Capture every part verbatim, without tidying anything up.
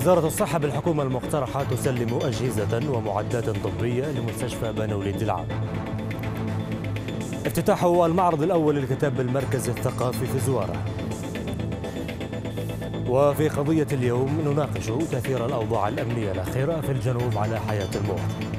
وزارة الصحة بالحكومة المقترحة تسلم أجهزة ومعدات طبية لمستشفى بني وليد العام. افتتاح المعرض الأول للكتاب بالمركز الثقافي في زوارة. وفي قضية اليوم نناقش تأثير الأوضاع الأمنية الأخيرة في الجنوب على حياة المواطن.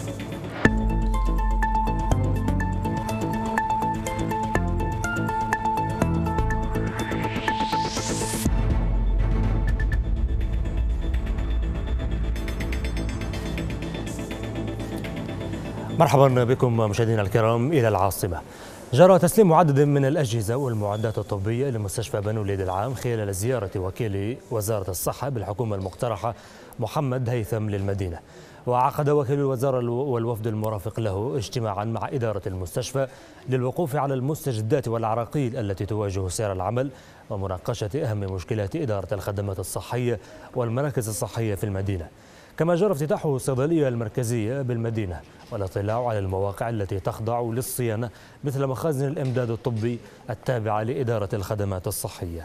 مرحبا بكم مشاهدينا الكرام إلى العاصمة. جرى تسليم عدد من الأجهزة والمعدات الطبية لمستشفى بني وليد العام خلال زيارة وكيل وزارة الصحة بالحكومة المقترحة محمد هيثم للمدينة. وعقد وكيل الوزارة والوفد المرافق له اجتماعا مع إدارة المستشفى للوقوف على المستجدات والعراقيل التي تواجه سير العمل ومناقشة أهم مشكلات إدارة الخدمات الصحية والمراكز الصحية في المدينة. كما جرى افتتاح الصيدلية المركزية بالمدينة والاطلاع على المواقع التي تخضع للصيانة مثل مخازن الإمداد الطبي التابعة لإدارة الخدمات الصحية.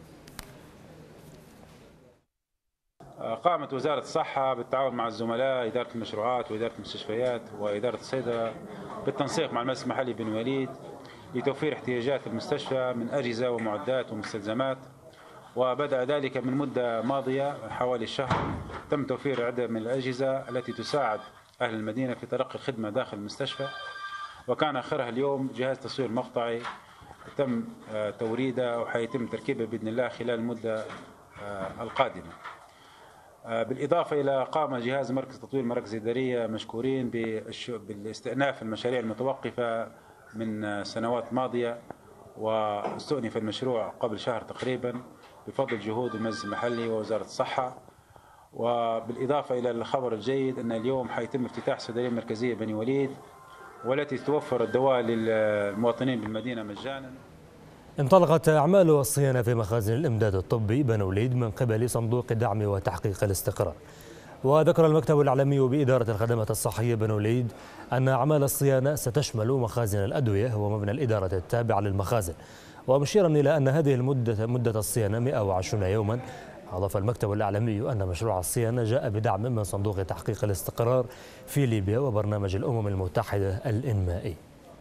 قامت وزارة الصحة بالتعاون مع الزملاء إدارة المشروعات وإدارة المستشفيات وإدارة الصيدلة بالتنسيق مع المجلس المحلي بن وليد لتوفير احتياجات المستشفى من أجهزة ومعدات ومستلزمات. وبدأ ذلك من مدة ماضية حوالي شهر. تم توفير عدة من الأجهزة التي تساعد أهل المدينة في تلقي الخدمة داخل المستشفى، وكان آخرها اليوم جهاز تصوير مقطعي تم توريده وحيتم تركيبه بإذن الله خلال المدة القادمة. بالإضافة إلى قام جهاز مركز تطوير المراكز الإدارية مشكورين بالاستئناف المشاريع المتوقفة من سنوات ماضية، واستؤنف المشروع قبل شهر تقريبا بفضل جهود المجلس المحلي ووزارة الصحة. وبالإضافة إلى الخبر الجيد أن اليوم حيتم افتتاح صيدلية مركزية بني وليد والتي توفر الدواء للمواطنين بالمدينة مجانا. انطلقت أعمال الصيانة في مخازن الإمداد الطبي بني وليد من قبل صندوق دعم وتحقيق الاستقرار. وذكر المكتب الإعلامي بإدارة الخدمات الصحية بني وليد أن أعمال الصيانة ستشمل مخازن الأدوية ومبنى الإدارة التابع للمخازن، ومشيرا إلى أن هذه المدة مدة الصيانة مئة وعشرين يوما. أضاف المكتب الإعلامي أن مشروع الصيانة جاء بدعم من صندوق تحقيق الاستقرار في ليبيا وبرنامج الأمم المتحدة الإنمائي.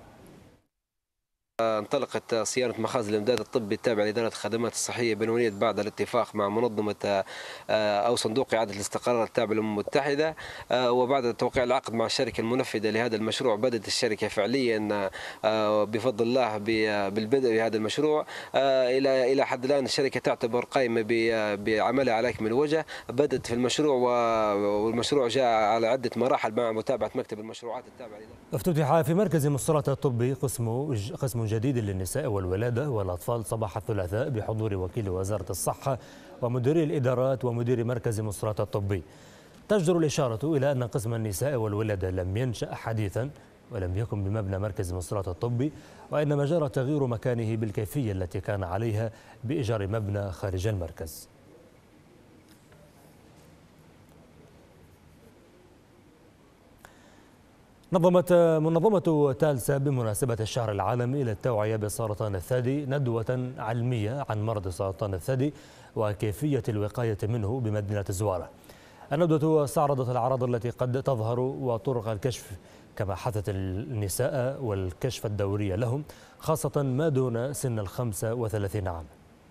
انطلقت صيانة مخازن الإمداد الطبي التابع لإدارة الخدمات الصحية بني وليد بعد الاتفاق مع منظمة أو صندوق إعادة الاستقرار التابع للأمم المتحدة، وبعد توقيع العقد مع الشركة المنفذة لهذا المشروع بدأت الشركة فعليا بفضل الله بالبدء بهذا المشروع. إلى إلى حد الآن الشركة تعتبر قائمة بعملها على أكمل وجه. بدأت في المشروع والمشروع جاء على عدة مراحل مع متابعة مكتب المشروعات التابع لإدارة. افتتح في مركز مصطلح الطبي قسم قسم جديد للنساء والولادة والأطفال صباح الثلاثاء بحضور وكيل وزارة الصحة ومديري الإدارات ومدير مركز مصطلح الطبي. تجدر الإشارة إلى أن قسم النساء والولادة لم ينشأ حديثا ولم يكن بمبنى مركز مصطلح الطبي، وإنما جرى تغيير مكانه بالكيفية التي كان عليها بإيجار مبنى خارج المركز. نظمت منظمة تالسا بمناسبة الشهر العالمي للتوعية بسرطان الثدي ندوة علمية عن مرض سرطان الثدي وكيفية الوقاية منه بمدينة زوارة. الندوة استعرضت الأعراض التي قد تظهر وطرق الكشف، كما حثت النساء والكشف الدوري لهم خاصة ما دون سن الخمسة وثلاثين عام.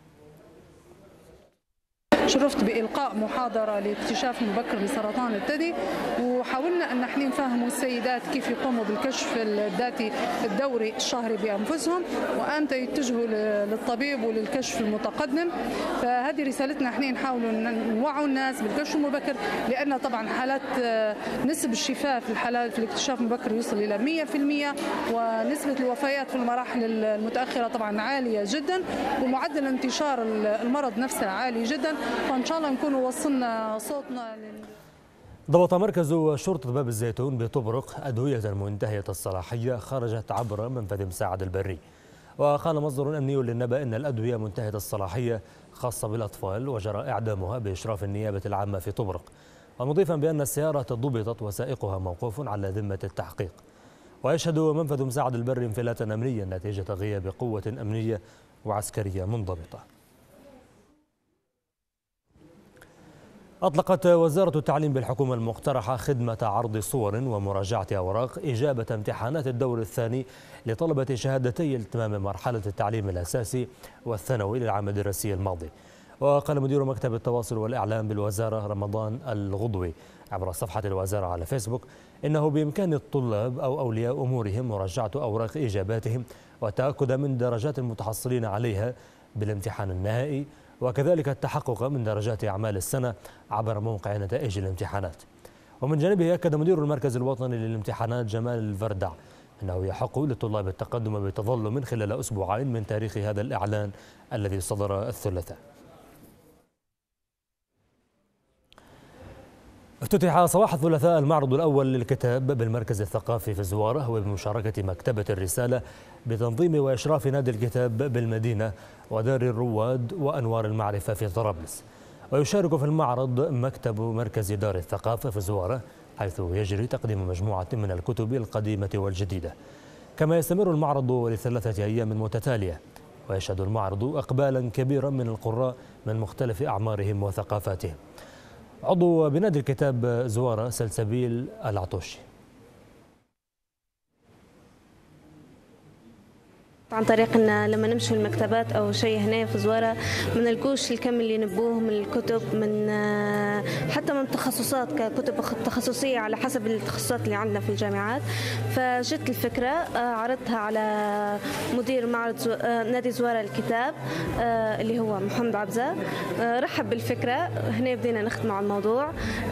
شرفت بإلقاء محاضرة لاكتشاف مبكر لسرطان الثدي، وحاولنا أن نحن نفهم السيدات كيف يقوموا بالكشف الذاتي الدوري الشهري بأنفسهم وأمتى يتجهوا للطبيب وللكشف المتقدم. فهذه رسالتنا، نحن نحاول نوعوا الناس بالكشف المبكر، لأن طبعا حالات نسب الشفاء في الحالات في الاكتشاف المبكر يوصل إلى مئة بالمئة، ونسبة الوفيات في المراحل المتأخرة طبعا عالية جدا، ومعدل انتشار المرض نفسه عالي جدا. فإن شاء الله نكون وصلنا صوتنا لل... ضبط مركز شرطة باب الزيتون بطبرق أدوية منتهية الصلاحية خرجت عبر منفذ مساعد البري. وقال مصدر أمني للنبأ أن الأدوية منتهية الصلاحية خاصة بالأطفال وجرى إعدامها بإشراف النيابة العامة في طبرق، ومضيفا بأن السيارة ضبطت وسائقها موقوف على ذمة التحقيق. ويشهد منفذ مساعد البري انفلاتا أمنيا نتيجة غياب قوة أمنية وعسكرية منضبطة. أطلقت وزارة التعليم بالحكومة المقترحة خدمة عرض صور ومراجعة أوراق إجابة امتحانات الدور الثاني لطلبة شهادتي إتمام مرحلة التعليم الأساسي والثانوي للعام الدراسي الماضي. وقال مدير مكتب التواصل والإعلام بالوزارة رمضان الغضوي عبر صفحة الوزارة على فيسبوك إنه بإمكان الطلاب أو أولياء أمورهم مراجعة أوراق إجاباتهم والتأكد من درجات المتحصلين عليها بالامتحان النهائي، وكذلك التحقق من درجات أعمال السنة عبر موقع نتائج الامتحانات. ومن جانبه أكد مدير المركز الوطني للامتحانات جمال الفردع أنه يحق للطلاب التقدم بتظلم خلال أسبوعين من تاريخ هذا الإعلان الذي صدر الثلاثاء. افتتح صباح الثلاثاء المعرض الأول للكتاب بالمركز الثقافي في زوارة وبمشاركة مكتبة الرسالة بتنظيم وإشراف نادي الكتاب بالمدينة ودار الرواد وأنوار المعرفة في طرابلس. ويشارك في المعرض مكتب مركز دار الثقافة في زوارة حيث يجري تقديم مجموعة من الكتب القديمة والجديدة. كما يستمر المعرض لثلاثة أيام متتالية ويشهد المعرض أقبالا كبيرا من القراء من مختلف أعمارهم وثقافاتهم. عضو بنادي الكتاب زوارة سلسبيل العطوشي. عن طريق ان لما نمشي المكتبات او شيء هنا في زوارة ما نلقوش الكم اللي نبوه من الكتب، من حتى من تخصصات ككتب تخصصيه على حسب التخصصات اللي عندنا في الجامعات. فجت الفكره عرضتها على مدير معرض زو... نادي زوارة الكتاب اللي هو محمد عبزة، رحب بالفكره. هنا بدينا نخدم على الموضوع،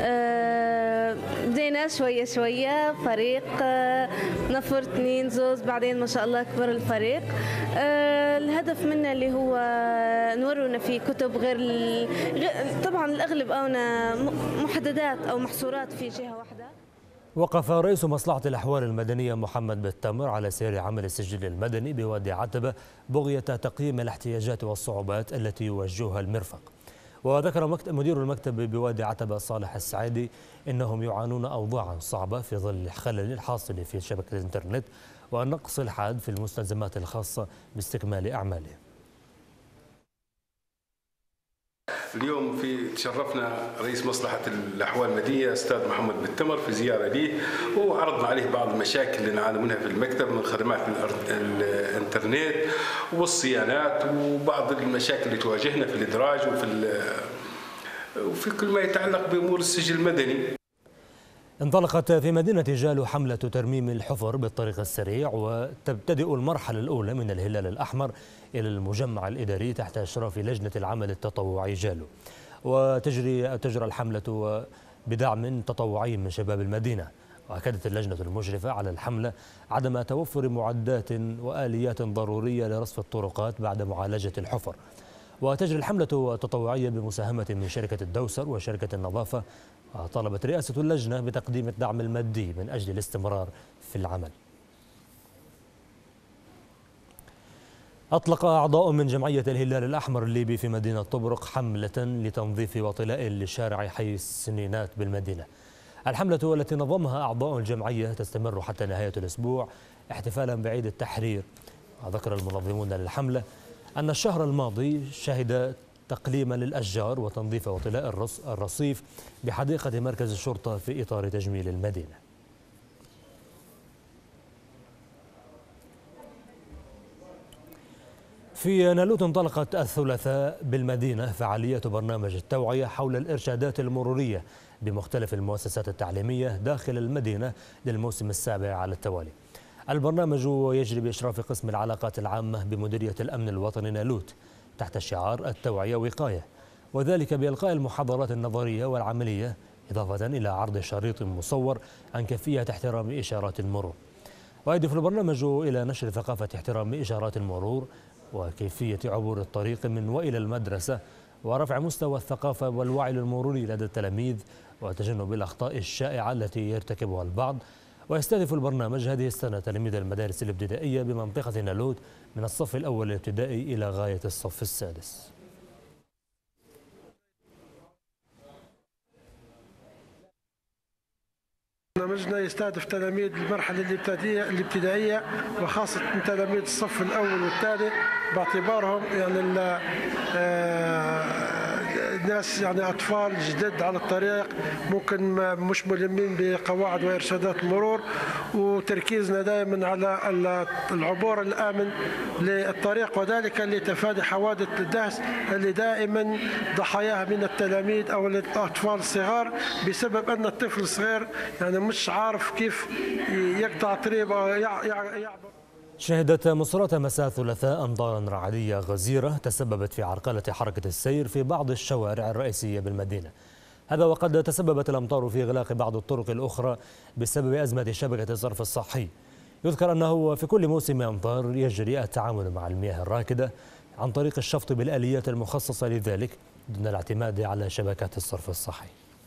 بدينا شويه شويه فريق نفر اثنين زوز، بعدين ما شاء الله كبر الفريق. أه الهدف منا اللي هو نورونا في كتب غير, غير طبعا الأغلب أونا محددات أو محصورات في جهة واحدة. وقف رئيس مصلحة الأحوال المدنية محمد بالتمر على سير عمل السجل المدني بوادي عتبة بغية تقييم الاحتياجات والصعوبات التي يواجهها المرفق. وذكر مدير المكتب بوادي عتبة صالح السعيدي إنهم يعانون أوضاعا صعبة في ظل الخلل الحاصل في شبكة الإنترنت والنقص الحاد في المستلزمات الخاصة باستكمال أعمالهم. اليوم في تشرفنا رئيس مصلحة الأحوال المدنية أستاذ محمد بالتمر في زيارة ليه، وعرضنا عليه بعض المشاكل اللي نعاني منها في المكتب من خدمات الإنترنت والصيانات وبعض المشاكل اللي تواجهنا في الإدراج وفي وفي كل ما يتعلق بأمور السجل المدني. انطلقت في مدينة جالو حملة ترميم الحفر بالطريق السريع، وتبتدئ المرحلة الأولى من الهلال الأحمر إلى المجمع الإداري تحت إشراف لجنة العمل التطوعي جالو. وتجري تجرى الحملة بدعم تطوعي من شباب المدينة. وأكدت اللجنة المشرفة على الحملة عدم توفر معدات وآليات ضرورية لرصف الطرقات بعد معالجة الحفر. وتجري الحملة التطوعية بمساهمة من شركة الدوسر وشركة النظافة. وطالبت رئاسة اللجنة بتقديم الدعم المادي من أجل الاستمرار في العمل. أطلق أعضاء من جمعية الهلال الأحمر الليبي في مدينة طبرق حملة لتنظيف وطلاء لشارع حي السنينات بالمدينة. الحملة التي نظمها أعضاء الجمعية تستمر حتى نهاية الأسبوع احتفالا بعيد التحرير. وذكر المنظمون للحملة أن الشهر الماضي شهد تقليم للأشجار وتنظيف وطلاء الرصيف بحديقة مركز الشرطة في إطار تجميل المدينة. في نالوت انطلقت الثلاثاء بالمدينة فعالية برنامج التوعية حول الإرشادات المرورية بمختلف المؤسسات التعليمية داخل المدينة للموسم السابع على التوالي. البرنامج يجري بإشراف قسم العلاقات العامة بمديرية الأمن الوطني نالوت تحت شعار التوعية وقاية، وذلك بإلقاء المحاضرات النظرية والعملية إضافة إلى عرض شريط مصور عن كيفية احترام إشارات المرور. ويهدف البرنامج إلى نشر ثقافة احترام إشارات المرور وكيفية عبور الطريق من وإلى المدرسة، ورفع مستوى الثقافة والوعي المروري لدى التلاميذ وتجنب الأخطاء الشائعة التي يرتكبها البعض. ويستهدف البرنامج هذه السنة تلاميذ المدارس الابتدائية بمنطقة نالوت من الصف الأول الابتدائي إلى غاية الصف السادس. برنامجنا يستهدف تلاميذ المرحلة الابتدائية الابتدائية وخاصة تلاميذ الصف الأول والثاني باعتبارهم يعني ناس يعني أطفال جدد على الطريق ممكن مش ملمين بقواعد وإرشادات المرور، وتركيزنا دائما على العبور الآمن للطريق، وذلك لتفادي حوادث الدهس اللي دائما ضحاياها من التلاميذ أو الأطفال الصغار، بسبب أن الطفل الصغير يعني مش عارف كيف يقطع طريق أو يعبر. شهدت مصرات مساء الثلاثاء أمطارا رعدية غزيرة تسببت في عرقلة حركة السير في بعض الشوارع الرئيسية بالمدينة. هذا وقد تسببت الأمطار في إغلاق بعض الطرق الأخرى بسبب أزمة شبكة الصرف الصحي. يذكر أنه في كل موسم أمطار يجري التعامل مع المياه الراكدة عن طريق الشفط بالآليات المخصصة لذلك دون الاعتماد على شبكات الصرف الصحي.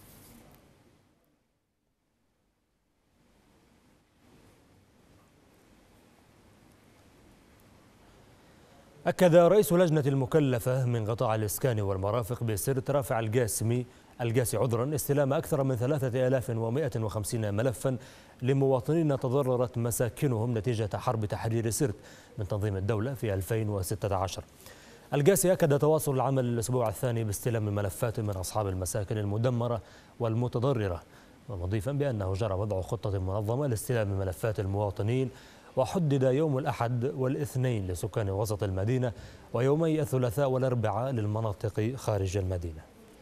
أكد رئيس لجنة المكلفة من قطاع الإسكان والمرافق بسرت رافع القاسمي القاسي عذرا استلام أكثر من ثلاثة آلاف ومئة وخمسين ملفا لمواطنين تضررت مساكنهم نتيجة حرب تحرير سرت من تنظيم الدولة في ألفين وستة عشر. القاسي أكد تواصل العمل الأسبوع الثاني باستلام ملفات من أصحاب المساكن المدمرة والمتضررة، ومضيفا بأنه جرى وضع خطة منظمة لاستلام ملفات المواطنين، وحدد يوم الأحد والاثنين لسكان وسط المدينة ويومي الثلاثاء والأربعاء للمناطق خارج المدينة.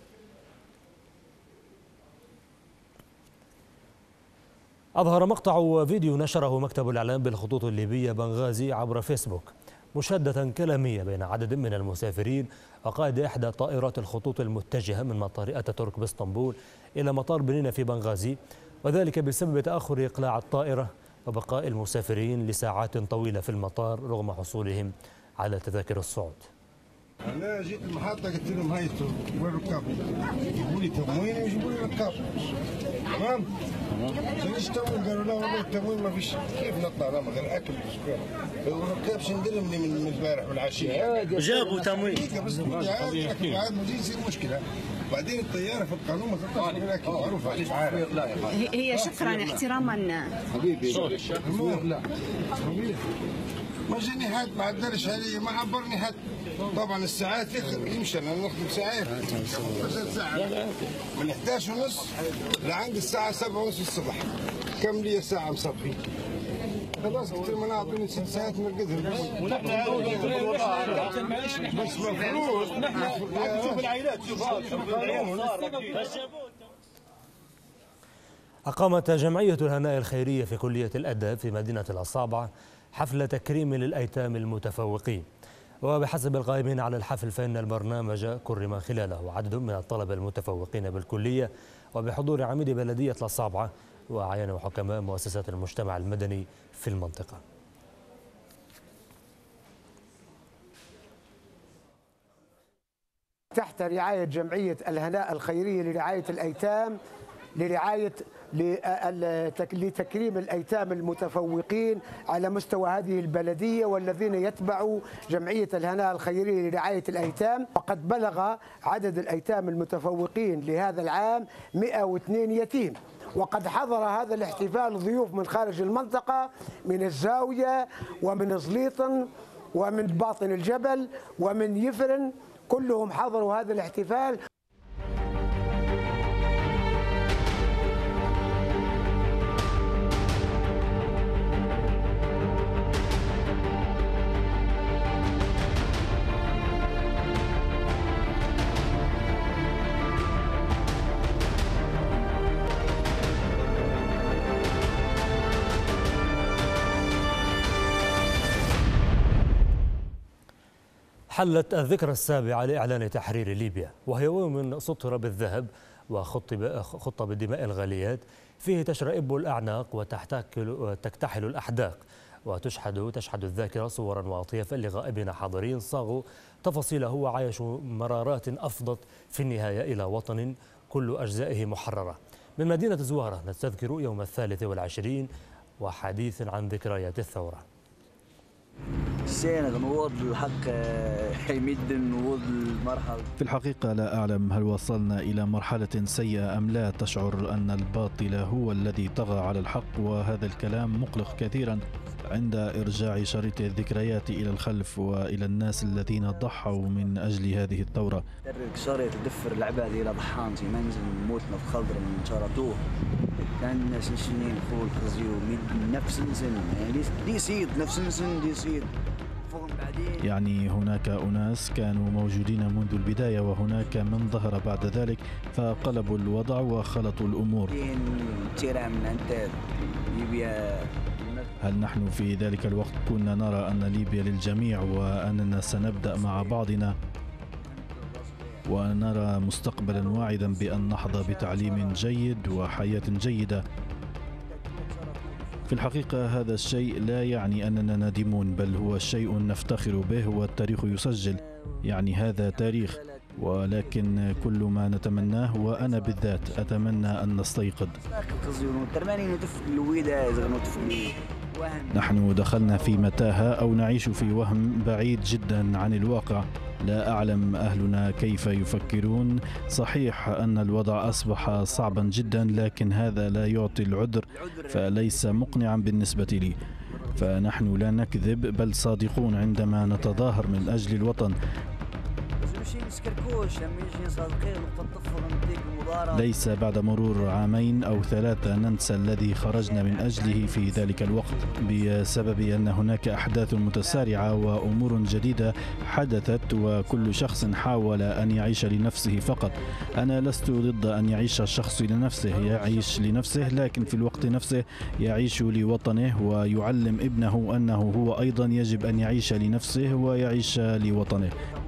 أظهر مقطع فيديو نشره مكتب الإعلام بالخطوط الليبية بنغازي عبر فيسبوك مشادة كلامية بين عدد من المسافرين وقائد إحدى طائرات الخطوط المتجهة من مطار أتاتورك باسطنبول إلى مطار بنينة في بنغازي، وذلك بسبب تأخر إقلاع الطائرة وبقاء المسافرين لساعات طويلة في المطار رغم حصولهم على تذاكر الصعود. أنا جيت المحطة قلت لهم هايتوا وين الركاب؟ يجيبوا لي تموين ويجيبوا لي ركاب. تمام؟ ليش تموين؟ قالوا لا والله التموين ما فيش، كيف نطلع لا من غير أكل وسكر؟ الركاب شندلمني من البارح والعشية. جابوا تموين. بس عاد ما يصير مشكلة. بعدين الطيارة في القانون ما تطلعش من الأكل، معروف عليك. هي شكرا احتراما. حبيبي لا حبيبي ما جاني حد، ما عدلش علي، ما عبرني حد. طبعا الساعات يمشي، انا نخدم ساعات ساعة من إحدى عشر ونص لعند الساعة سبعة ونص الصبح، كم لي ساعة مصبحين. خلاص قلت لهم انا اعطوني ست ساعات نرقدهم بس. ونحن بس مفروض نحن نشوف العائلات شوف أقامت جمعية الهناء الخيرية في كلية الأداب في مدينة الأصابع حفل تكريم للأيتام المتفوقين، وبحسب القائمين على الحفل فإن البرنامج كرم خلاله عدد من الطلبة المتفوقين بالكلية وبحضور عميد بلدية الأصابع وأعيان وحكماء مؤسسات المجتمع المدني في المنطقة. تحت رعاية جمعية الهناء الخيرية لرعاية الأيتام لرعاية لتكريم الأيتام المتفوقين على مستوى هذه البلدية والذين يتبعوا جمعية الهناء الخيرية لرعاية الأيتام. وقد بلغ عدد الأيتام المتفوقين لهذا العام مئة واثنين يتيم، وقد حضر هذا الاحتفال ضيوف من خارج المنطقة من الزاوية ومن زليطن ومن باطن الجبل ومن يفرن، كلهم حضروا هذا الاحتفال. حلت الذكرى السابعة لإعلان تحرير ليبيا، وهي يوم سطر بالذهب وخط بالدماء الغاليات، فيه تشرئب الأعناق وتكتحل الأحداق وتشحد تشحد الذاكرة صورا وأطيافا لغائبين حاضرين صاغوا تفاصيله وعايشوا مرارات أفضت في النهاية إلى وطن كل أجزائه محررة. من مدينة زوارة نستذكر يوم الثالث والعشرين وحديث عن ذكريات الثورة. في الحقيقة لا أعلم هل وصلنا إلى مرحلة سيئة أم لا. تشعر أن الباطل هو الذي طغى على الحق، وهذا الكلام مقلق كثيرا. عند إرجاع شريط الذكريات إلى الخلف وإلى الناس الذين ضحوا من أجل هذه الثورة. شريط دفر العباد إلى ضحان في منزل موتنا في خضر من شرطوه كان سنين فوق خزيو من نفس السن يعني دي سيد نفس السن دي سيد يعني هناك أناس كانوا موجودين منذ البداية وهناك من ظهر بعد ذلك فقلبوا الوضع وخلطوا الأمور. هل نحن في ذلك الوقت كنا نرى أن ليبيا للجميع وأننا سنبدأ مع بعضنا ونرى مستقبلا واعدا بأن نحظى بتعليم جيد وحياة جيدة؟ في الحقيقة هذا الشيء لا يعني أننا نادمون، بل هو شيء نفتخر به والتاريخ يسجل، يعني هذا تاريخ، ولكن كل ما نتمناه وأنا بالذات أتمنى أن نستيقظ. نحن دخلنا في متاهة أو نعيش في وهم بعيد جدا عن الواقع، لا أعلم أهلنا كيف يفكرون. صحيح أن الوضع أصبح صعبا جدا، لكن هذا لا يعطي العذر، فليس مقنعا بالنسبة لي. فنحن لا نكذب بل صادقون عندما نتظاهر من أجل الوطن. ليس بعد مرور عامين أو ثلاثة ننسى الذي خرجنا من أجله في ذلك الوقت، بسبب أن هناك أحداث متسارعة وأمور جديدة حدثت وكل شخص حاول أن يعيش لنفسه فقط. أنا لست ضد أن يعيش الشخص لنفسه، يعيش لنفسه لكن في الوقت نفسه يعيش لوطنه ويعلم ابنه أنه هو أيضا يجب أن يعيش لنفسه ويعيش لوطنه.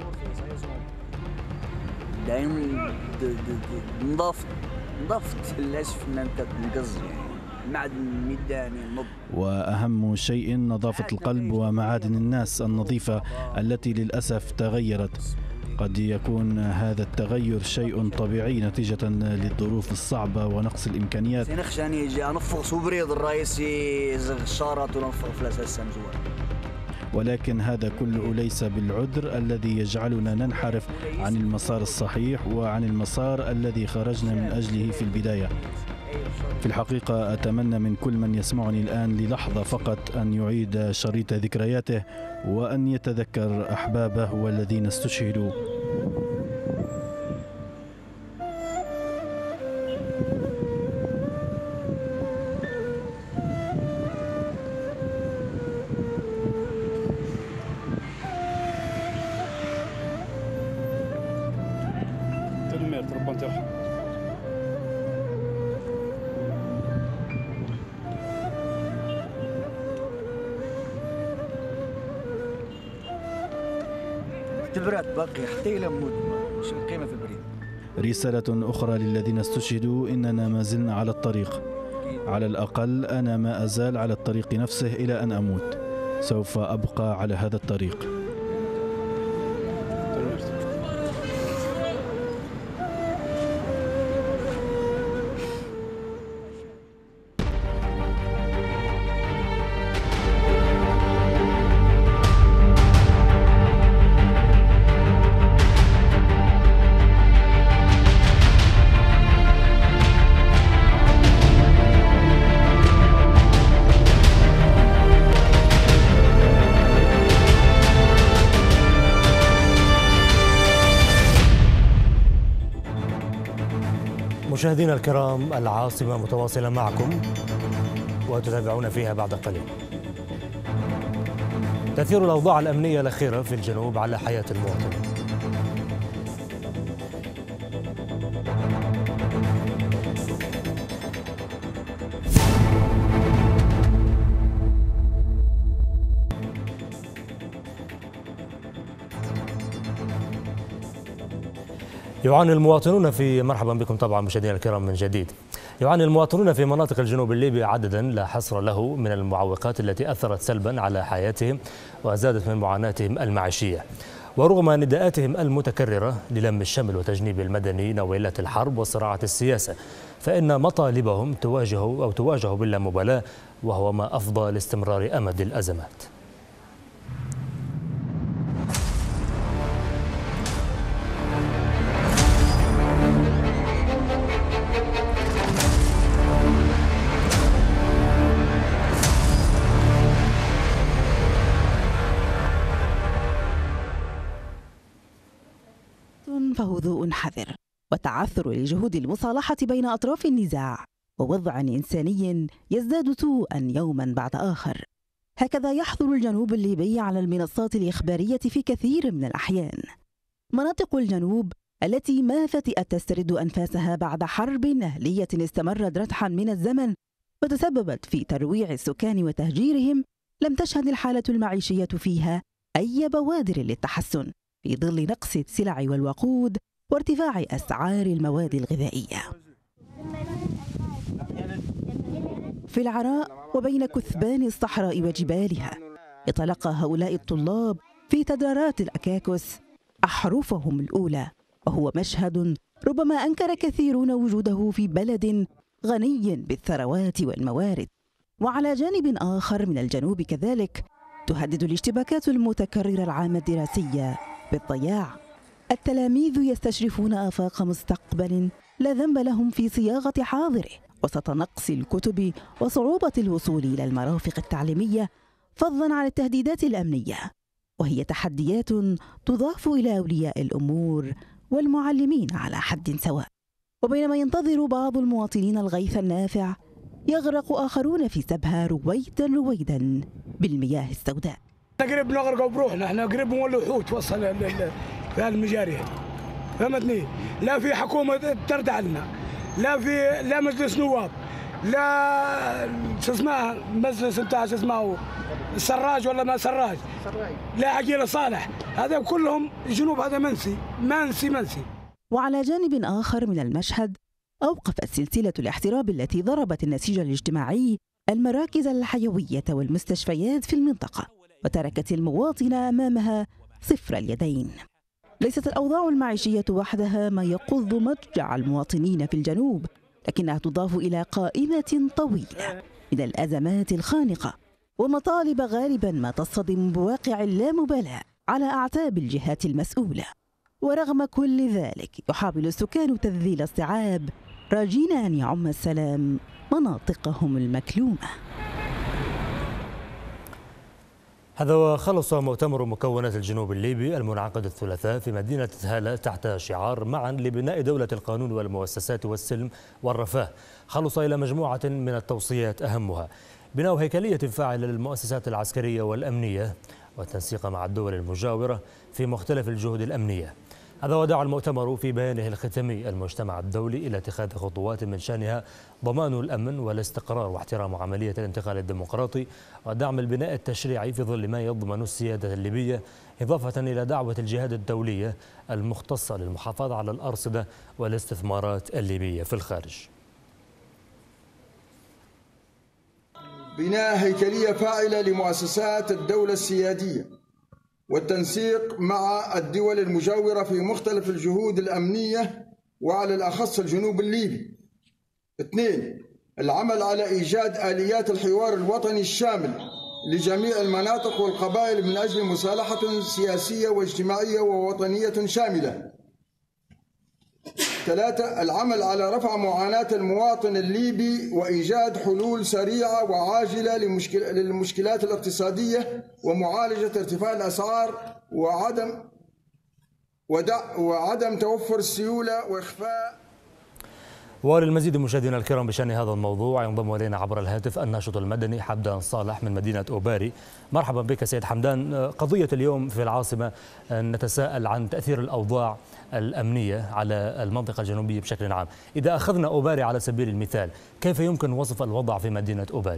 دائما نظافة نظافة للأسف ننقص معدن ميداني النض. وأهم شيء نظافة القلب ومعادن الناس النظيفة التي للأسف تغيرت. قد يكون هذا التغير شيء طبيعي نتيجة للظروف الصعبة ونقص الإمكانيات. نخشى أن يجي أنفق سوبريض الرئيسي زغ الشارات وننفق فلاس السمزوار، ولكن هذا كله ليس بالعذر الذي يجعلنا ننحرف عن المسار الصحيح وعن المسار الذي خرجنا من أجله في البداية. في الحقيقة أتمنى من كل من يسمعني الآن للحظة فقط أن يعيد شريط ذكرياته وأن يتذكر أحبابه والذين استشهدوا. ربنا ترحم. اختبارات باقي حتى إلى موت مش القيمة في البريد. رسالة أخرى للذين استشهدوا: إننا ما زلنا على الطريق، على الأقل أنا ما أزال على الطريق نفسه إلى أن أموت، سوف أبقى على هذا الطريق. مشاهدينا الكرام، العاصمة متواصلة معكم وتتابعون فيها بعد قليل. تأثير الأوضاع الأمنية الأخيرة في الجنوب على حياة المواطن. يعاني المواطنون في مرحبا بكم طبعا مشاهدينا الكرام من جديد. يعاني المواطنون في مناطق الجنوب الليبي عددا لا حصر له من المعوقات التي أثرت سلبا على حياتهم وزادت من معاناتهم المعيشية. ورغم نداءاتهم المتكررة للم الشمل وتجنيب المدني نويلات الحرب وصراعات السياسة، فإن مطالبهم تواجه أو تواجه باللامبالاة، وهو ما أفضى لاستمرار أمد الأزمات. هدوء حذر وتعثر لجهود المصالحة بين أطراف النزاع ووضع إنساني يزداد سوءا يوما بعد آخر. هكذا يحظر الجنوب الليبي على المنصات الإخبارية في كثير من الأحيان. مناطق الجنوب التي ما فتئت تسترد أنفاسها بعد حرب أهلية استمرت ردحا من الزمن وتسببت في ترويع السكان وتهجيرهم، لم تشهد الحالة المعيشية فيها أي بوادر للتحسن في ظل نقص السلع والوقود وارتفاع أسعار المواد الغذائية. في العراء وبين كثبان الصحراء وجبالها يتلقى هؤلاء الطلاب في تدرارات الأكاكوس أحرفهم الأولى، وهو مشهد ربما أنكر كثيرون وجوده في بلد غني بالثروات والموارد. وعلى جانب آخر من الجنوب كذلك تهدد الاشتباكات المتكررة العام الدراسي بالضياع. التلاميذ يستشرفون آفاق مستقبل لا ذنب لهم في صياغة حاضره وسط نقص الكتب وصعوبة الوصول إلى المرافق التعليمية، فضلا عن التهديدات الأمنية، وهي تحديات تضاف إلى أولياء الأمور والمعلمين على حد سواء. وبينما ينتظر بعض المواطنين الغيث النافع، يغرق آخرون في سبها رويدا رويدا بالمياه السوداء. احنا قريب نغرق بروحنا، احنا قريب نولي وحوش توصل في المجاري، فهمتني؟ لا في حكومة تردع لنا، لا في لا مجلس نواب، لا شو اسمه مجلس بتاع شو اسمه السراج ولا ما سراج، لا عقيلة صالح، هذا كلهم الجنوب هذا منسي منسي منسي. وعلى جانب آخر من المشهد، أوقفت سلسلة الاحتراب التي ضربت النسيج الاجتماعي المراكز الحيوية والمستشفيات في المنطقة، وتركت المواطن أمامها صفر اليدين. ليست الأوضاع المعيشية وحدها ما يقض مضجع المواطنين في الجنوب، لكنها تضاف إلى قائمة طويلة من الأزمات الخانقة ومطالب غالبا ما تصطدم بواقع اللامبالاة على أعتاب الجهات المسؤولة. ورغم كل ذلك يحاول السكان تذليل الصعاب، راجين أن يعم السلام مناطقهم المكلومة. هذا وخلص مؤتمر مكونات الجنوب الليبي المنعقد الثلاثاء في مدينة هالة تحت شعار معا لبناء دولة القانون والمؤسسات والسلم والرفاه. خلص إلى مجموعة من التوصيات أهمها بناء هيكلية فاعلة للمؤسسات العسكرية والأمنية والتنسيق مع الدول المجاورة في مختلف الجهود الأمنية. هذا ودعا المؤتمر في بيانه الختامي المجتمع الدولي إلى اتخاذ خطوات من شأنها ضمان الأمن والاستقرار واحترام عملية الانتقال الديمقراطي ودعم البناء التشريعي في ظل ما يضمن السيادة الليبية، إضافة إلى دعوة الجهات الدولية المختصة للمحافظة على الأرصدة والاستثمارات الليبية في الخارج. بناء هيكلية فاعلة لمؤسسات الدولة السيادية والتنسيق مع الدول المجاورة في مختلف الجهود الأمنية وعلى الأخص الجنوب الليبي. اثنين، العمل على إيجاد آليات الحوار الوطني الشامل لجميع المناطق والقبائل من أجل مصالحة سياسية واجتماعية ووطنية شاملة. ثلاثة، العمل على رفع معاناة المواطن الليبي وإيجاد حلول سريعة وعاجلة للمشكلات الاقتصادية ومعالجة ارتفاع الأسعار وعدم وعدم توفر السيولة وإخفاء. وللمزيد مشاهدينا الكرام بشأن هذا الموضوع ينضم إلينا عبر الهاتف الناشط المدني حمدان صالح من مدينة أوباري. مرحبا بك سيد حمدان. قضية اليوم في العاصمة نتساءل عن تأثير الأوضاع الأمنية على المنطقة الجنوبية بشكل عام. إذا أخذنا أوباري على سبيل المثال، كيف يمكن وصف الوضع في مدينة أوباري؟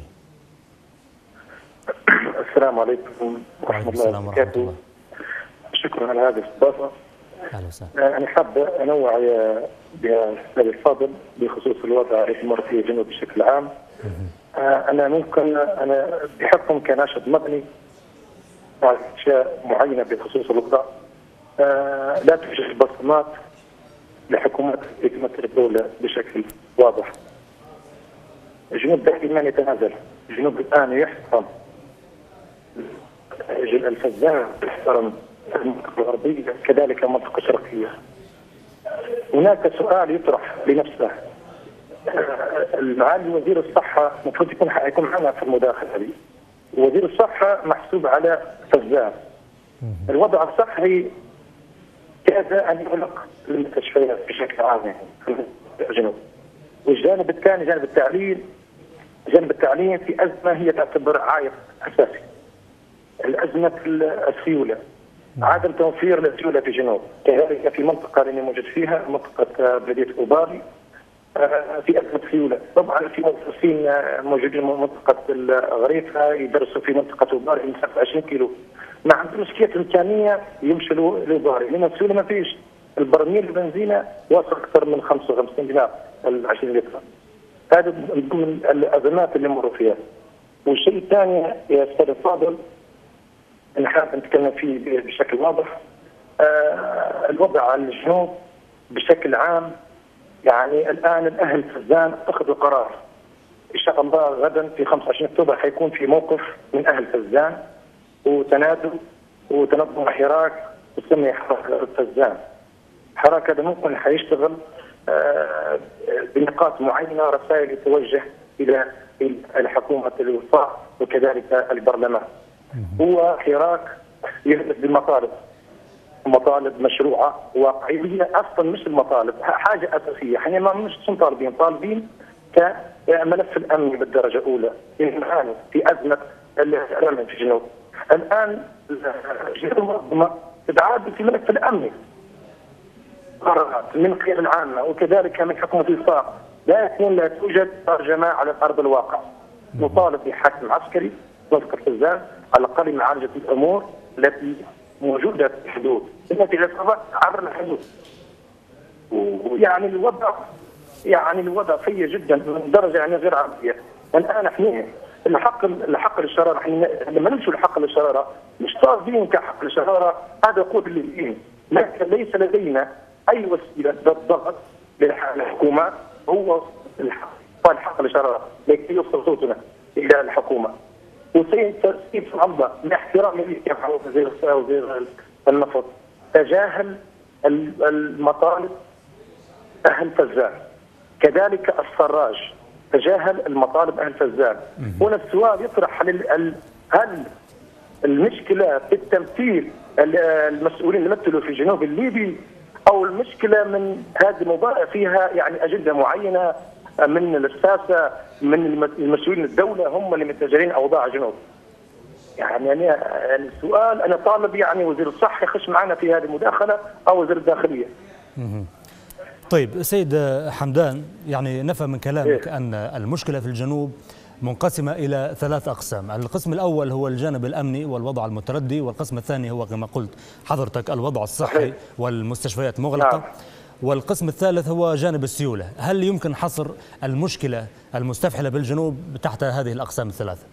السلام عليكم ورحمة الله وبركاته. شكرا على هذه الاستضافة. أهلا وسهلا. أنا حاب أنوع بأستاذ الفاضل بخصوص الوضع الذي يمر فيه الجنوب بشكل عام. أنا ممكن أنا بحكم كناشط مدني على أشياء معينة بخصوص الوضع. لا توجد بصمات لحكومات التي تمثل الدولة بشكل واضح. الجنوب دائما يتنازل، الجنوب الآن يحترم الفزاع، يحترم المنطقة الغربية كذلك المنطقة الشرقية. هناك سؤال يطرح لنفسه، المعالي وزير الصحة المفروض يكون حيكون معنا في المداخلة هذه. وزير الصحة محسوب على فزاع. الوضع الصحي كاد ان يغلق المستشفيات بشكل عام يعني في الجنوب. والجانب الثاني جانب التعليم، جانب التعليم في ازمه هي تعتبر عائق اساسي. الازمه السيوله، عدم توفير السيوله في الجنوب، كذلك في المنطقه اللي موجود فيها منطقه بلديه اوباري في ازمه سيوله، طبعا في مدرسين موجودين في منطقه الغريفه يدرسوا في منطقه اوباري من سبعة وعشرين كيلو، ما عندهم مشكله امكانيه يمشوا لاوباري لان السيوله ما فيش. البرميل البنزينه واصل اكثر من خمسة وخمسين دينار عشرين لتر. هذا من ضمن الازمات اللي مروا فيها. والشيء الثاني يا استاذ الفاضل انا حابب نتكلم فيه بشكل واضح، آه الوضع على الجنوب بشكل عام. يعني الان الاهل فزان اتخذوا قرار ان شاء الله غدا في خمسة وعشرين اكتوبر حيكون في موقف من اهل فزان وتنادوا وتنظموا حراك تسمى حراك فزان. الحراك هذا ممكن حيشتغل آه بنقاط معينه، رسائل توجه الى الحكومه الوفاق وكذلك البرلمان. هو حراك يهدف بمطالب، مطالب مشروعه واقعيه، هي اصلا مش المطالب حاجه اساسيه. احنا ما مش طالبين طالبين كملف الامني بالدرجه الاولى، نعاني في ازمه الامن في الجنوب. الان جهات المنظمه تتعامل في ملف الامني، قرارات من القيادة العامة وكذلك من حكومة الوفاق، لكن لا توجد ترجمة على أرض الواقع. نطالب بحكم عسكري منطقة فزان على الأقل معالجة الأمور التي موجودة في الحدود، إن في العصابات عبر الحدود. ويعني الوضع يعني الوضع سيء جدا من درجة يعني غير عادية. الآن احنا الحق الحق للشرارة، احنا لما نمشوا الحق للشرارة مش طالبين كحق للشرارة، هذا قوت للدين، لكن ليس لدينا أي وسيلة للضغط للحكومات. هو الحق الحق للشرارة لكي يوصل صوتنا إلى الحكومة. وسيد سيد الله باحترامي لك يا وزير وزير النفط تجاهل المطالب أهل فزان، كذلك السراج تجاهل المطالب أهل فزان. هنا السؤال يطرح هل هل المشكلة في التمثيل المسؤولين اللي مثلوا في الجنوب الليبي، أو المشكلة من هذه المباراة فيها يعني أجندة معينة من الساسة من المسؤولين الدولة هم اللي متجرين أوضاع الجنوب؟ يعني أنا السؤال أنا طالب يعني وزير الصحة يخش معنا في هذه المداخلة أو وزير الداخلية. طيب سيد حمدان، يعني نفهم من كلامك أن المشكلة في الجنوب منقسمة إلى ثلاث أقسام. القسم الأول هو الجانب الأمني والوضع المتردي، والقسم الثاني هو كما قلت حضرتك الوضع الصحي والمستشفيات مغلقة، والقسم الثالث هو جانب السيولة. هل يمكن حصر المشكلة المستفحلة بالجنوب تحت هذه الأقسام الثلاثة؟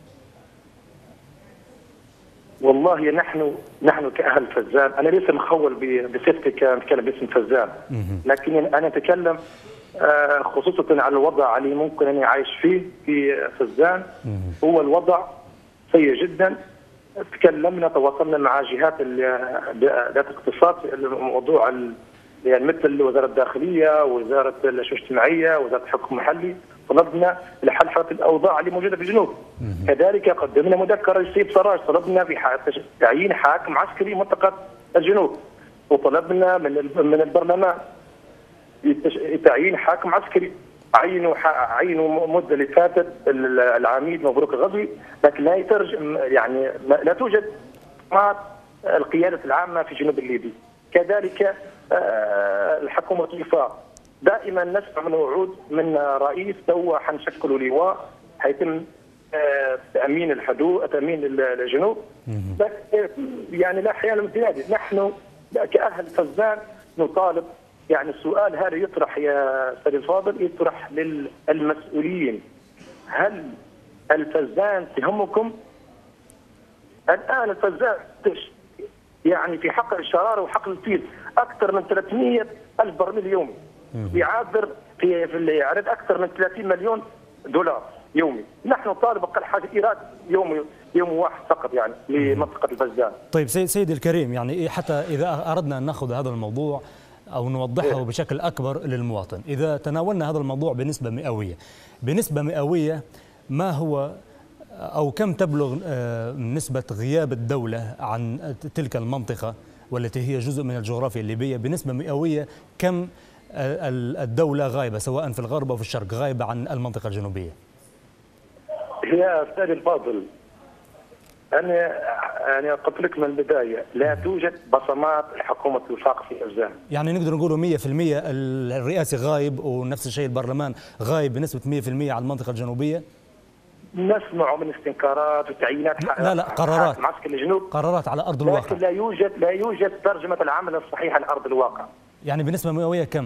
والله نحن نحن كأهل فزان، أنا ليس مخول بصفتي كنتكلم باسم فزان، لكن أنا أتكلم خصوصا على الوضع اللي ممكن أن عايش فيه في فزان. هو الوضع سيء جدا. تكلمنا تواصلنا مع جهات ذات اختصاص الموضوع يعني مثل وزارة الداخلية، وزارة الشؤون الاجتماعية، وزارة الحكم المحلي، طلبنا لحل حالة الأوضاع اللي موجودة في الجنوب. كذلك قدمنا مذكرة للسيد سراج، طلبنا تعيين حاكم عسكري منطقة الجنوب، وطلبنا من من البرلمان تعيين حاكم عسكري. عينوا عينوا مده اللي فاتت العميد مبروك الغزوي، لكن لا يترجم يعني لا توجد القياده العامه في جنوب الليبي. كذلك الحكومه الوفاق دائما نسمع من وعود من رئيس تو حنشكلوا لواء حيتم تامين الحدود تامين الجنوب، يعني لا حيال امتداد. نحن كاهل فزان نطالب، يعني السؤال هذا يطرح يا سيدي الفاضل يطرح للمسؤولين، هل الفزان تهمكم؟ الان الفزان يعني في حقل الشراره وحقل الفيل اكثر من ثلاثمئة ألف برميل يومي، يعابر في في يعرض اكثر من ثلاثين مليون دولار يومي. نحن نطالب اقل حاجه ايراد يومي يوم واحد فقط يعني لمنطقه الفزان. طيب سيدي الكريم، يعني حتى اذا اردنا ان ناخذ هذا الموضوع أو نوضحه بشكل أكبر للمواطن، إذا تناولنا هذا الموضوع بنسبة مئوية، بنسبة مئوية ما هو أو كم تبلغ نسبة غياب الدولة عن تلك المنطقة والتي هي جزء من الجغرافيا الليبية بنسبة مئوية، كم الدولة غايبة سواء في الغرب أو في الشرق، غايبة عن المنطقة الجنوبية؟ يا أستاذ الفاضل، أنا يعني قلت لك من البداية لا توجد بصمات حكومة الوفاق في أجزاء. يعني نقدر نقول مئة بالمئة الرئاسي غايب، ونفس الشيء البرلمان غايب بنسبة مئة بالمئة على المنطقة الجنوبية؟ نسمع من استنكارات وتعيينات. لا لا قرارات معسكر الجنوب، قرارات على أرض الواقع، لكن لا يوجد لا يوجد ترجمة العمل الصحيح على أرض الواقع. يعني بنسبة مئوية كم؟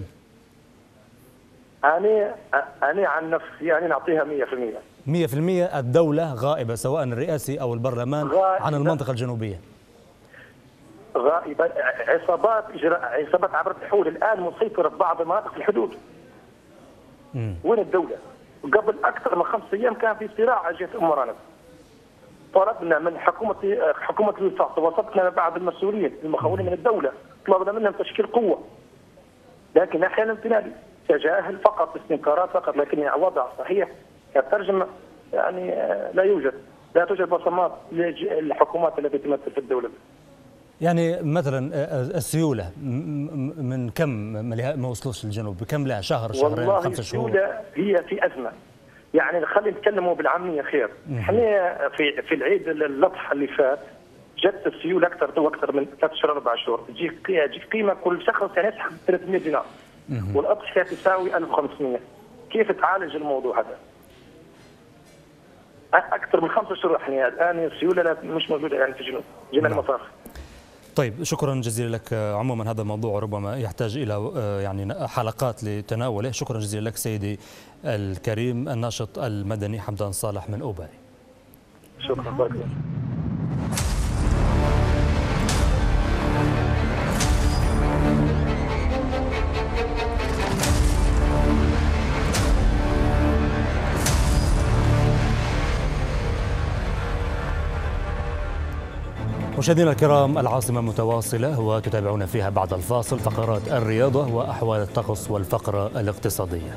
أنا أنا عن نفسي يعني نعطيها مئة بالمئة. مئة بالمئة الدولة غائبة سواء الرئاسي أو البرلمان غائبة عن المنطقة الجنوبية. غائبة. عصابات إجراء عصابات عبر الحدود الآن مسيطرة في بعض مناطق الحدود. م. وين الدولة؟ قبل أكثر من خمس أيام كان في صراع على جهة أم مرانب. طلبنا من حكومة حكومة الوفاق، تواصلنا مع بعض المسؤولين المخولين من الدولة، طلبنا منهم تشكيل قوة. لكن أحيانا تنادي تجاهل فقط، استنكارات فقط، لكن الوضع صحيح الترجمة يعني لا يوجد، لا توجد بصمات للحكومات التي تمثل في الدولة. يعني مثلا السيولة من كم ما وصلش للجنوب؟ بكم لها؟ شهر شهرين خمسة شهور؟ والله السيولة هي في أزمة، يعني خلينا نتكلموا بالعامية خير. احنا في في العيد الأضحى اللي فات جت السيولة أكثر تو أكثر من ثلاث شهور أربع شهور، تجيك تجيك قيمة كل شخص يعني يسحب ثلاثمئة دينار، والأضحية تساوي ألف وخمسمئة. كيف تعالج الموضوع هذا؟ أكثر من خمسة شهور احنا الآن السيولة مش موجودة يعني في الجنوب، جميع المصارف. طيب شكرا جزيلا لك. عموما هذا الموضوع ربما يحتاج الى يعني حلقات لتناوله. شكرا جزيلا لك سيدي الكريم الناشط المدني حمدان صالح من أوباري. شكرا بارك الله. مشاهدينا الكرام، العاصمة متواصلة وتتابعون فيها بعد الفاصل فقرات الرياضة وأحوال الطقس والفقرة الاقتصادية.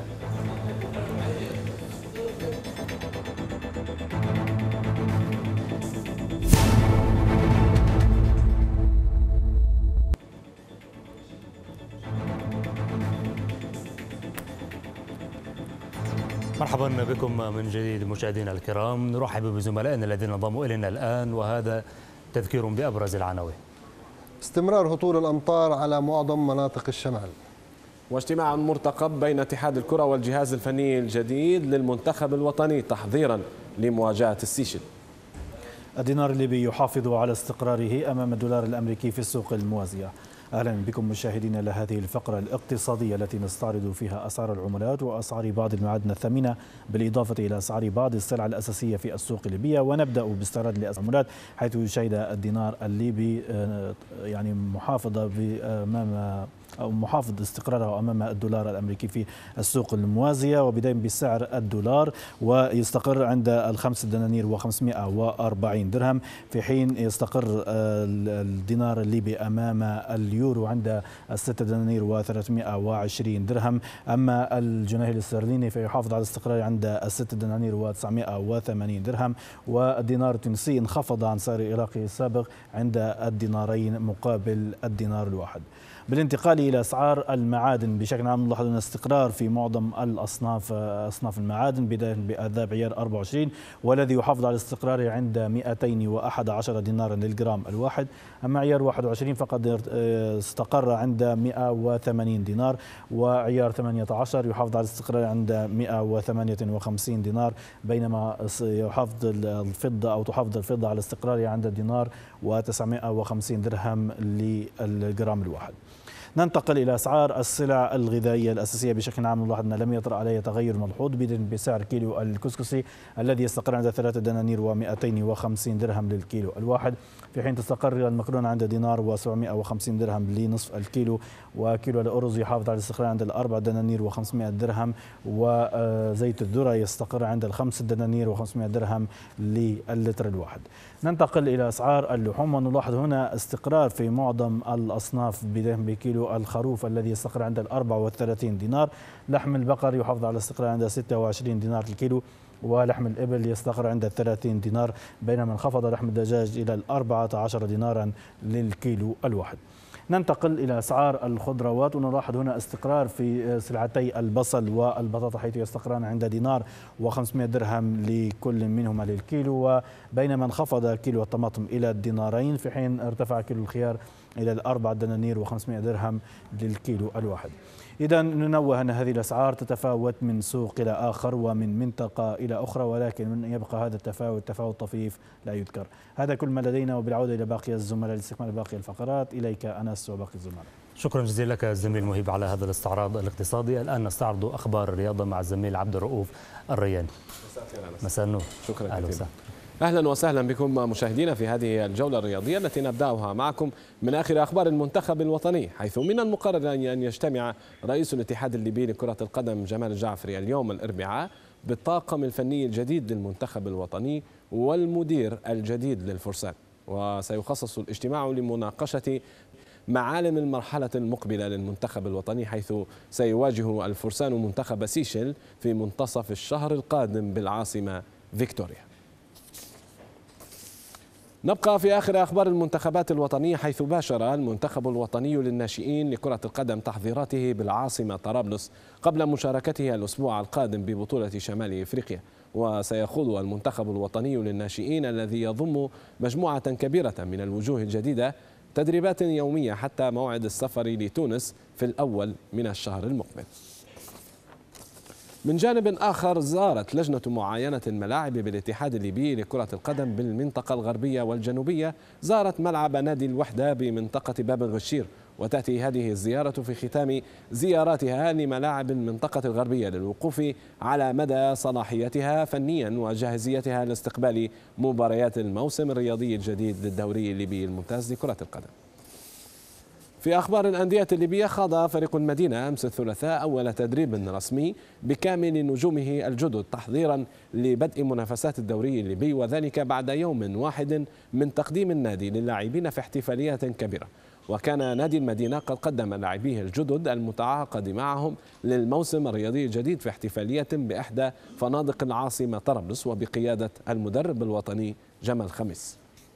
مرحبا بكم من جديد مشاهدينا الكرام، نرحب بزملائنا الذين انضموا إلينا الآن، وهذا تذكير بأبرز العناوين. استمرار هطول الأمطار على معظم مناطق الشمال، واجتماع مرتقب بين اتحاد الكرة والجهاز الفني الجديد للمنتخب الوطني تحضيرا لمواجهة السيشل. الدينار الليبي يحافظ على استقراره أمام الدولار الأمريكي في السوق الموازية. أهلا بكم مشاهدينا لهذه الفقرة الاقتصادية التي نستعرض فيها أسعار العملات وأسعار بعض المعادن الثمينة بالإضافة إلى أسعار بعض السلع الأساسية في السوق الليبية. ونبدأ باستعراض العملات حيث يشهد الدينار الليبي يعني محافظة أمام أو محافظ استقراره أمام الدولار الأمريكي في السوق الموازية، وبداية بسعر الدولار ويستقر عند الخمس دنانير وخمسمائة وأربعين درهم، في حين يستقر الدينار الليبي أمام اليورو عند الستة دنانير وثلاثمائة وعشرين درهم. أما الجنيه الاسترليني فيحافظ على استقراره عند الستة دنانير وتسعمائة وثمانين درهم، والدينار التونسي انخفض عن سعر العراقي السابق عند الدينارين مقابل الدينار الواحد. بالانتقال إلى أسعار المعادن بشكل عام نلاحظ أن استقرار في معظم الأصناف أصناف المعادن، بداية بآذاب عيار أربعة وعشرين والذي يحافظ على استقراره عند مئتين وأحد عشر دينارا للجرام الواحد. أما عيار واحد وعشرين فقد استقر عند مئة وثمانين دينار، وعيار ثمانية عشر يحافظ على الاستقرار عند مئة وثمانية وخمسين دينار، بينما يحافظ الفضة أو تحافظ الفضة على استقرارها عند دينار وتسعمائة وخمسين درهم للجرام الواحد. ننتقل إلى أسعار السلع الغذائية الأساسية بشكل عام نلاحظ أن لم يطرأ عليه تغير ملحوظ، بسعر كيلو الكسكسي الذي يستقر عند ثلاثة دنانير ومئتين وخمسين درهم للكيلو الواحد، في حين تستقر المكرونة عند دينار وسبعمائة وخمسين درهم لنصف الكيلو، وكيلو الأرز يحافظ على الاستقرار عند الأربع دنانير وخمسمائة درهم، وزيت الذرة يستقر عند الخمس دنانير وخمسمائة درهم للتر الواحد. ننتقل إلى أسعار اللحوم ونلاحظ هنا استقرار في معظم الأصناف، بداية بكيلو الخروف الذي يستقر عند الأربع وثلاثين دينار، لحم البقر يحافظ على الاستقرار عند ستة وعشرين دينار الكيلو، ولحم الإبل يستقر عند ثلاثين دينار، بينما انخفض لحم الدجاج إلى الأربعة عشر دينارا للكيلو الواحد. ننتقل إلى أسعار الخضروات ونلاحظ هنا استقرار في سلعتي البصل والبطاطا، حيث يستقران عند دينار وخمسمائة درهم لكل منهما للكيلو، وبينما انخفض كيلو الطماطم إلى الدينارين، في حين ارتفع كيلو الخيار إلى الأربعة دنانير وخمسمائة درهم للكيلو الواحد. إذا ننوه أن هذه الأسعار تتفاوت من سوق إلى آخر ومن منطقة إلى أخرى، ولكن من يبقى هذا التفاوت تفاوت طفيف لا يذكر. هذا كل ما لدينا، وبالعودة إلى باقي الزملاء لاستكمال باقي الفقرات. إليك أنس وباقي الزملاء. شكرا جزيلا لك الزميل مهيب على هذا الاستعراض الاقتصادي. الآن نستعرض أخبار الرياضة مع الزميل عبد الرؤوف الرياني. مساء النور. شكرا كثيرا. أهلا وسهلا بكم مشاهدينا في هذه الجولة الرياضية التي نبدأها معكم من آخر أخبار المنتخب الوطني، حيث من المقرر أن يجتمع رئيس الاتحاد الليبي لكرة القدم جمال الجعفري اليوم الأربعاء بالطاقم الفني الجديد للمنتخب الوطني والمدير الجديد للفرسان، وسيخصص الاجتماع لمناقشة معالم المرحلة المقبلة للمنتخب الوطني، حيث سيواجه الفرسان منتخب سيشل في منتصف الشهر القادم بالعاصمة فيكتوريا. نبقى في آخر أخبار المنتخبات الوطنية، حيث باشر المنتخب الوطني للناشئين لكرة القدم تحضيراته بالعاصمة طرابلس قبل مشاركته الأسبوع القادم ببطولة شمال إفريقيا. وسيخوض المنتخب الوطني للناشئين الذي يضم مجموعة كبيرة من الوجوه الجديدة تدريبات يومية حتى موعد السفر لتونس في الأول من الشهر المقبل. من جانب آخر، زارت لجنة معاينة الملاعب بالاتحاد الليبي لكرة القدم بالمنطقة الغربية والجنوبية زارت ملعب نادي الوحدة بمنطقة باب الغشير، وتأتي هذه الزيارة في ختام زياراتها لملاعب المنطقة الغربية للوقوف على مدى صلاحيتها فنيا وجاهزيتها لاستقبال مباريات الموسم الرياضي الجديد للدوري الليبي الممتاز لكرة القدم. في أخبار الأندية الليبية، خاض فريق المدينة أمس الثلاثاء أول تدريب رسمي بكامل نجومه الجدد تحضيرا لبدء منافسات الدوري الليبي، وذلك بعد يوم واحد من تقديم النادي للاعبين في احتفاليات كبيرة. وكان نادي المدينة قد قدم لاعبيه الجدد المتعاقد معهم للموسم الرياضي الجديد في احتفالية بإحدى فنادق العاصمة طرابلس وبقيادة المدرب الوطني جمال خميس.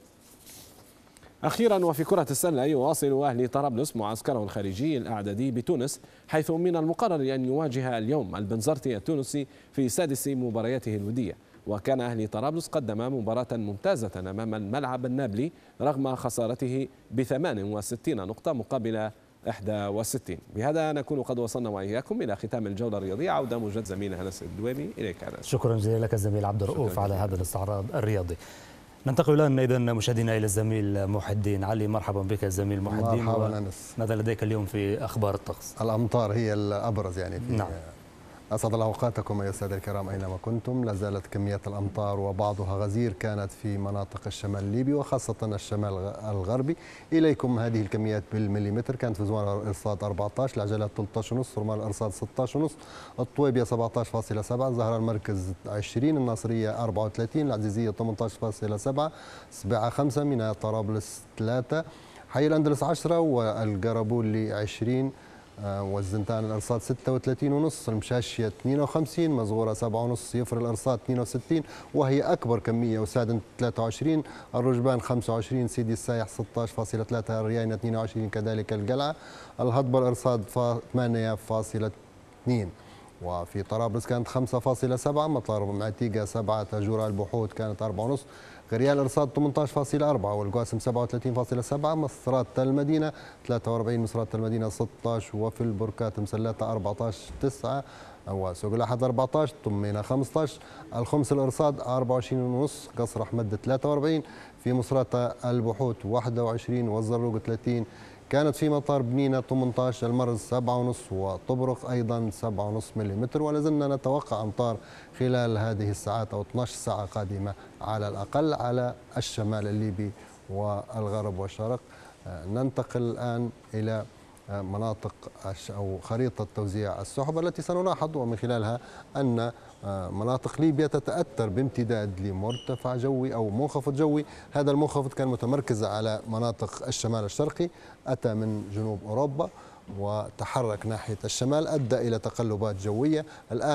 أخيرا، وفي كرة السلة، يواصل أهلي طرابلس معسكره الخارجي الإعدادي بتونس، حيث من المقرر أن يواجه اليوم البنزرتي التونسي في سادس مبارياته الودية. وكان أهلي طرابلس قدم مباراة ممتازة أمام الملعب النابلي رغم خسارته بثمان وستين نقطة مقابل إحدى وستين. بهذا نكون قد وصلنا وإياكم إلى ختام الجولة الرياضية. عودة موجز زميلنا أنس الدويمي إليك أنس. شكرا جزيلا لك الزميل عبد الرؤوف على هذا الاستعراض الرياضي. ننتقل الآن إذا مشاهدينا إلى الزميل محي الدين علي. مرحبا بك الزميل محي الدين. مرحبا أنس. ماذا لديك اليوم في أخبار الطقس؟ الأمطار هي الأبرز يعني في نعم. أسعد الله أوقاتكم أيها السادة الكرام أينما كنتم. لا زالت كميات الأمطار وبعضها غزير كانت في مناطق الشمال الليبي وخاصة الشمال الغربي. إليكم هذه الكميات بالمليمتر. كانت في زوان الإرصاد أربعة عشر، العجلات ثلاثة عشر ونص، رمال الإرصاد ستة عشر ونص، الطويبية سبعة عشر فاصلة سبعة، زهرة المركز عشرين، الناصرية أربعة وثلاثين، العزيزية ثمانية عشر فاصلة سبعة، سبعة خمسة، منى طرابلس ثلاثة، حي الأندلس عشرة، والقربولي عشرين، والزنتان الارصاد ستة وثلاثين ونص، المشاشيه اثنين وخمسين، مزغوره سبعة ونص، يفر الارصاد اثنين وستين وهي اكبر كميه، وسادن ثلاثة وعشرين، الرجبان خمسة وعشرين، سيدي السايح ستة عشر فاصلة ثلاثة، الرياينه اثنين وعشرين، كذلك القلعه، الهضبه الارصاد ثمانية فاصلة اثنين، وفي طرابلس كانت خمسة فاصلة سبعة، مطار معتيقه سبعة، جوراء البحوث كانت أربعة ونص، غريال الارصاد ثمانية عشر فاصلة أربعة، والقاسم سبعة وثلاثين فاصلة سبعة، مصرات المدينه ثلاثة وأربعين، مصرات المدينه ستة عشر، وفي البركات مسلاتة أربعة عشر تسعة، وسوق الاحد أربعة عشر، طمينه خمسة عشر، الخمس الارصاد أربعة وعشرين ونص، قصر احمد ثلاثة وأربعين، في مصرات البحوث واحد وعشرين، والزروق ثلاثين، كانت في مطار بنينة ثمانية عشر، المرز سبعة ونص، وطبرق أيضا سبعة ونص ملم، ولازلنا نتوقع أمطار خلال هذه الساعات أو اثنعش ساعة قادمة على الأقل على الشمال الليبي والغرب والشرق. ننتقل الآن إلى مناطق أو خريطة توزيع السحب التي سنلاحظ ومن خلالها أن مناطق ليبيا تتأثر بامتداد لمرتفع جوي أو منخفض جوي. هذا المنخفض كان متمركز على مناطق الشمال الشرقي، أتى من جنوب أوروبا وتحرك ناحية الشمال، أدى إلى تقلبات جوية. الآن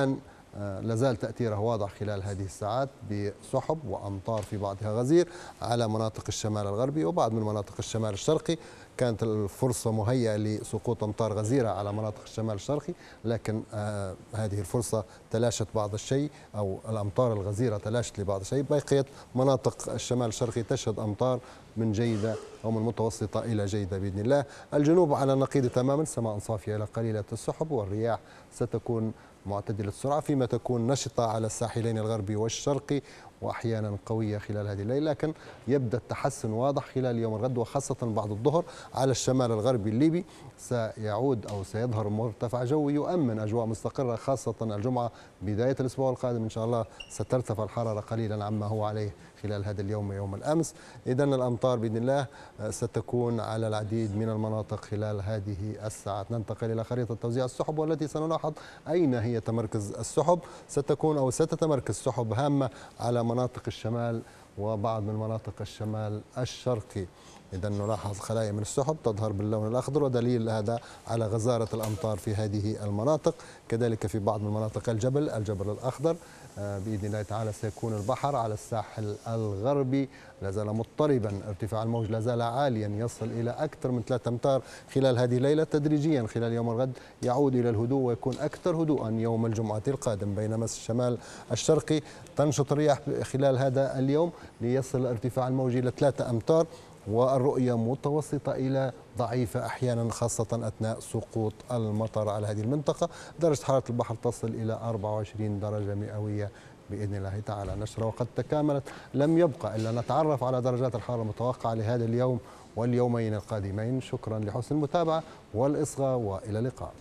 لازال تأثيره واضح خلال هذه الساعات بسحب وأمطار في بعضها غزير على مناطق الشمال الغربي وبعض من مناطق الشمال الشرقي. كانت الفرصة مهيئة لسقوط أمطار غزيرة على مناطق الشمال الشرقي، لكن آه هذه الفرصة تلاشت بعض الشيء، أو الأمطار الغزيرة تلاشت لبعض الشيء. بقيت مناطق الشمال الشرقي تشهد أمطار من جيدة أو من متوسطة إلى جيدة بإذن الله. الجنوب على النقيض تماما، سماء صافية إلى قليلة السحب، والرياح ستكون معتدلة السرعة، فيما تكون نشطة على الساحلين الغربي والشرقي وأحيانا قوية خلال هذه الليلة. لكن يبدأ التحسن واضح خلال يوم الغد، وخاصة بعد الظهر على الشمال الغربي الليبي سيعود أو سيظهر مرتفع جوي يؤمن أجواء مستقرة، خاصة الجمعة بداية الأسبوع القادم إن شاء الله سترتفع الحرارة قليلا عما هو عليه خلال هذا اليوم ويوم الأمس. إذن الأمطار بإذن الله ستكون على العديد من المناطق خلال هذه الساعات. ننتقل إلى خريطة توزيع السحب، والتي سنلاحظ أين هي تمركز السحب. ستكون أو ستتمركز سحب هامة على مناطق الشمال وبعض من مناطق الشمال الشرقي. إذا نلاحظ خلايا من السحب تظهر باللون الأخضر، ودليل هذا على غزارة الأمطار في هذه المناطق. كذلك في بعض من مناطق الجبل الجبل الأخضر بإذن الله تعالى سيكون البحر على الساحل الغربي لا زال مضطربا، ارتفاع الموج لا زال عاليا يصل إلى أكثر من ثلاثة أمتار خلال هذه الليلة. تدريجيا خلال يوم الغد يعود إلى الهدوء ويكون أكثر هدوءا يوم الجمعة القادم، بينما الشمال الشرقي تنشط الرياح خلال هذا اليوم ليصل ارتفاع الموج إلى ثلاثة أمتار، والرؤية متوسطة إلى ضعيفة أحيانا، خاصة أثناء سقوط المطر على هذه المنطقة. درجة حرارة البحر تصل إلى أربعة وعشرين درجة مئوية بإذن الله تعالى. نشرة وقد تكاملت، لم يبقى إلا نتعرف على درجات الحرارة المتوقعة لهذا اليوم واليومين القادمين. شكرا لحسن المتابعة والإصغاء، وإلى اللقاء.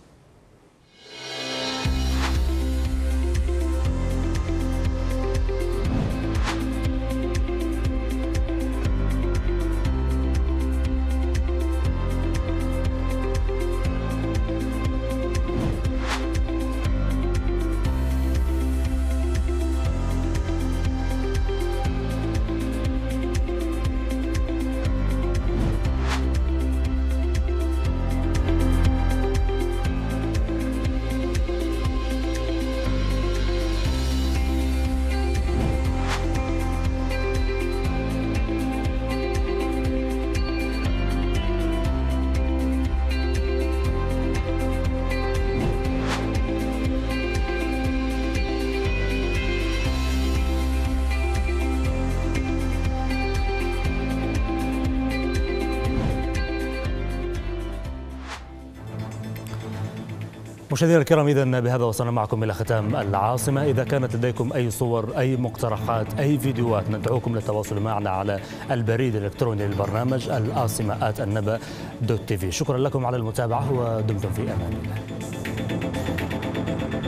مشاهدينا الكرام، إذا بهذا وصلنا معكم إلى ختام العاصمة. إذا كانت لديكم أي صور، أي مقترحات، أي فيديوهات، ندعوكم للتواصل معنا على البريد الإلكتروني للبرنامج العاصمة آت النبأ دوت تي في. شكرا لكم على المتابعة ودمتم في أمان الله.